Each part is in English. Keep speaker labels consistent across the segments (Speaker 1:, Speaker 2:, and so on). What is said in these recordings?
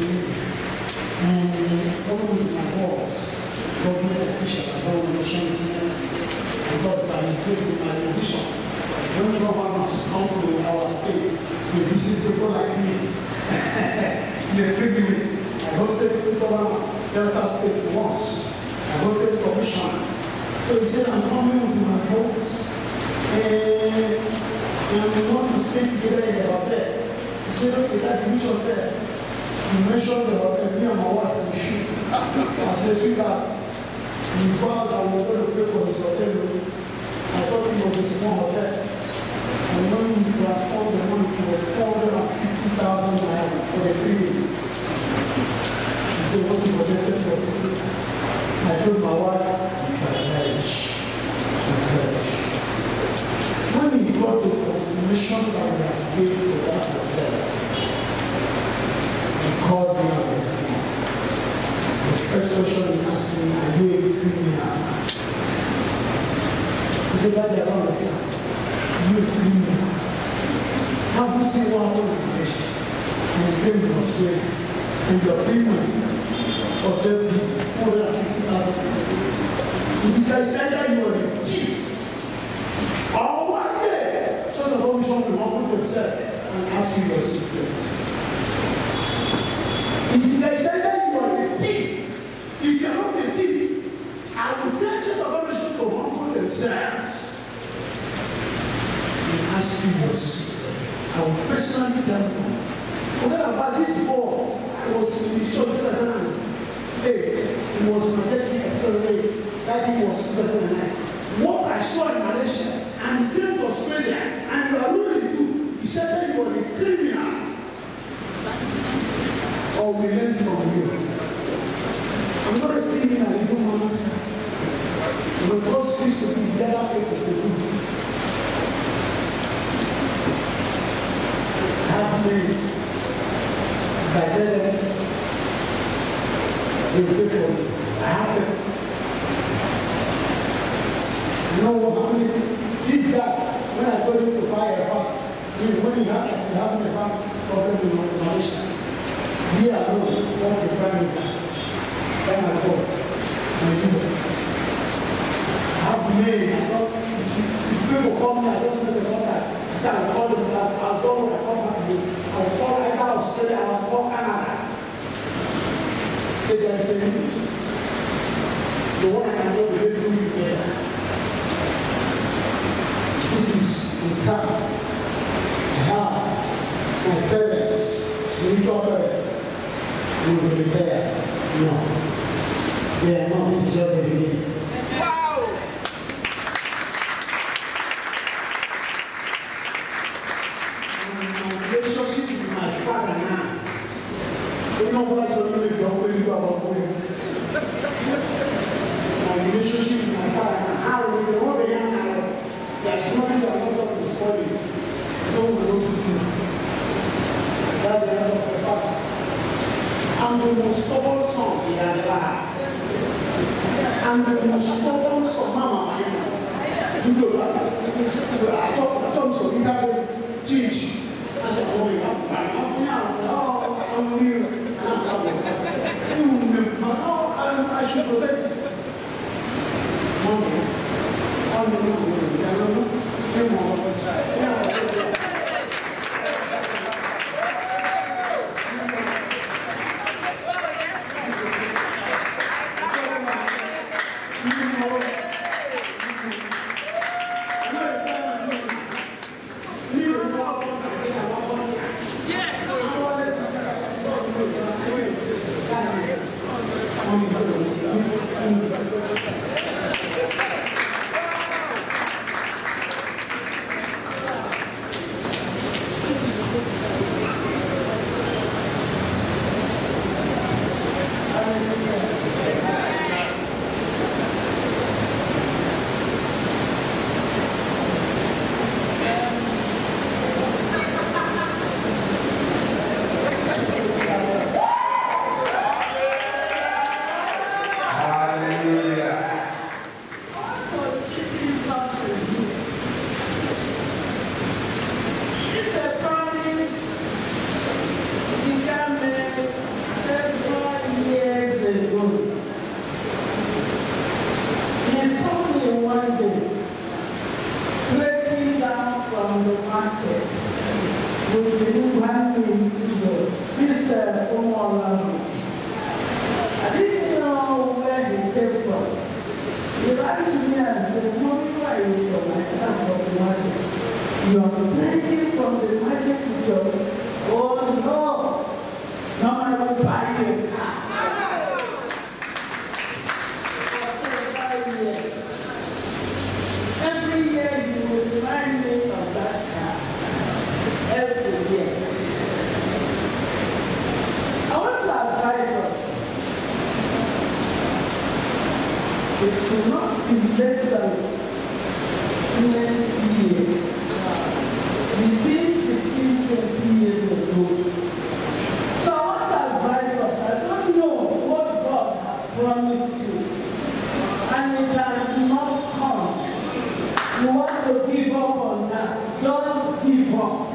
Speaker 1: And one of my boss, government official, I don't want to mention his name, because by his place in my position, when governors come to our state, they visit people like me. It's a privilege. I hosted the governor Delta State once. I hosted the commissioner. So he said, I'm coming with my boss. And we want to stay together in the hotel. He said, okay, that which hotel? You mentioned the hotel, me and my wife will shoot. I said, sweetheart, we vowed that we were going to pay for his hotel. I thought it was a small hotel. And when we transformed the money, it was 450,000 naira for the 3 days. He said, what he projected was it. I told my wife, it's a marriage. When he got the confirmation that we have paid for that hotel, he called me on the phone. The first question he asked me, are you a criminal? He said, Daddy, I don't understand. Are you a criminal? Have you seen what happened with the nation? And he came to Australia. And your payment hotel fee, 450,000. Did I say that you were a thief? Or one day, Church of Commission will humble themselves and ask you your secrets. Did I say that you are a thief? If you are not a thief, I will tell Church of Commission to humble themselves and ask you your secrets. I will personally tell you. Forget about this boy. I was in the church in 2008. It was my destiny in 2008. That he was 2009. What I saw in Malaysia and came to Australia and you are looking to, he said that you are a criminal. Or we learn from you. I'm not a criminal, even my master. But God speaks to me, the other way to do it. Have me, if I tell them, they will pay for me. I have them. You know what happened? This guy, when I told him to buy a farm, when he had a farm problem in Malaysia, he alone bought a brand new farm. Then I bought my neighbor. I have made, I thought, if people call me, I just make a contact. I said, I'll call them back, I'll go when I come back to you. I'll call either Australia, I'll call Canada. Say there is a need. The one I can go to this week together. This is the car. I have my parents, spiritual parents, who will be there. No. They are not. This is just the beginning. Wow! My relationship with my father now. You know what I told you about going? My relationship with my father now. How we go over here now. There's nothing that I'm not going to spoil it. No one will do. That's the end of the father. I'm the most stubborn son he had ever had. I'm the most stubborn son, Mama. You know that? I told him so. He got to change. I said, oh, you have to buy now. I'm new. I should protect you. Mommy.
Speaker 2: I didn't know where he came from. He ran to me and said, Mommy, where are you from? I said, I'm from the market. You are taking from the market to church? Oh, no. Now I will buy you a car. Every year you will remind me of that car. Every year. I want to advise us. It should not be less than 20 years. Between 15 and 20 years ago. So I want to advise us. I don't know what God has promised you. And it has not come. You want to give up on that. Don't give up.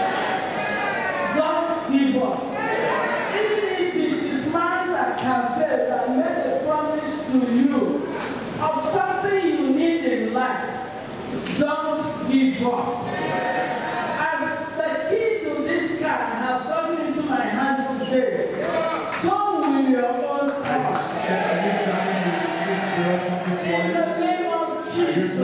Speaker 2: Don't give up. Even if it is man that can fail and made a promise to you of something you need in life, don't give up. As the key to this car has come into my hand today, so will your own car. In the name of Jesus.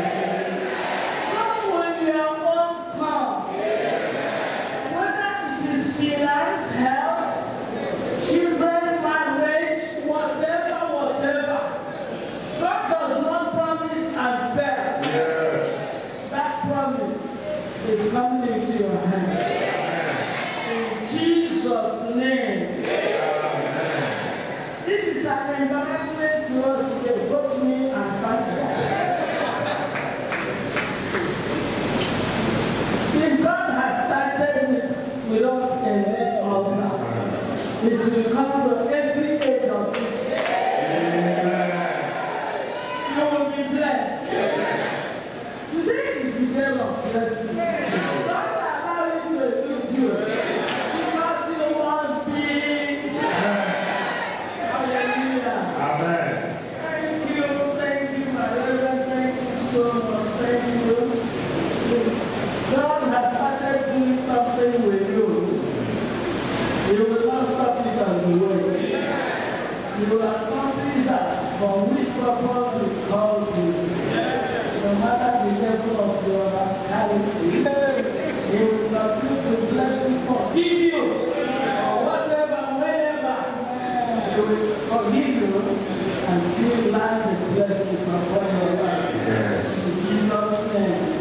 Speaker 2: So will your own car. Whether it is finance, health, children, marriage, whatever. God does not promise and fail. Yes. That promise is coming into your hand. In Jesus' name. Amen. This is an embarrassment to us today, both me and Pastor. If God has started with us in this altar, it will come to every age of this. Today is the day of blessing. Don't allow it to elude you. Because you must be blessed. Hallelujah. Amen. Thank you, my Reverend. Thank you so much. Thank you. God has started doing something with you. You will not stop it on the way. You will accomplish that for which purpose is called you. No matter the level of your rascality, He will continue to bless you, forgive you, or whatever, wherever. He will forgive you and still land the blessings upon your life. Yes. In Jesus' name.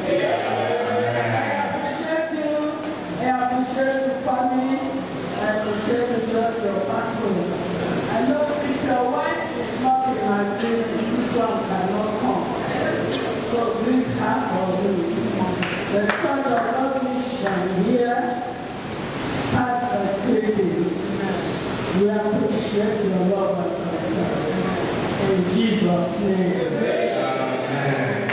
Speaker 2: I appreciate your family. I appreciate the church, your pastor. I know if your wife is not in my dream, this one cannot come. So drink half or drink. The church of God mission here has the greatest. We appreciate your love and concern. In Jesus' name. Amen.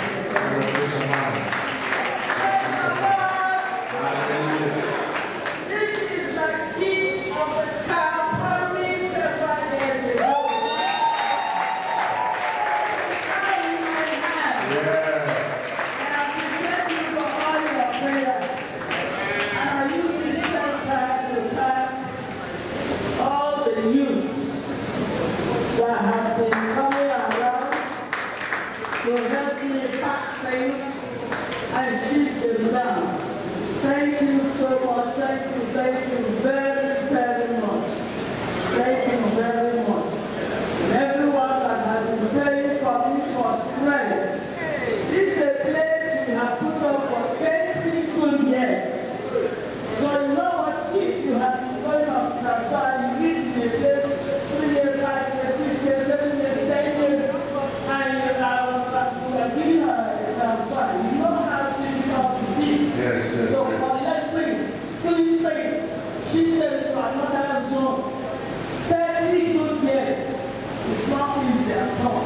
Speaker 2: This is the key of the car promised 5 years ago. Thank you so much. Thank you very, very much. Thank you very much. And everyone that has been praying for me for strength. This is a place we have put up for 20 good years. So you know what? If you have been going up transfer, you live in a place 3 years, 5 years, 6 years, 7 years, 10 years, and you are giving a transfer. You know how difficult it is.
Speaker 3: Yes.
Speaker 2: So collect things, clean things, ship them to another zone. 30 good years. It's not easy at all.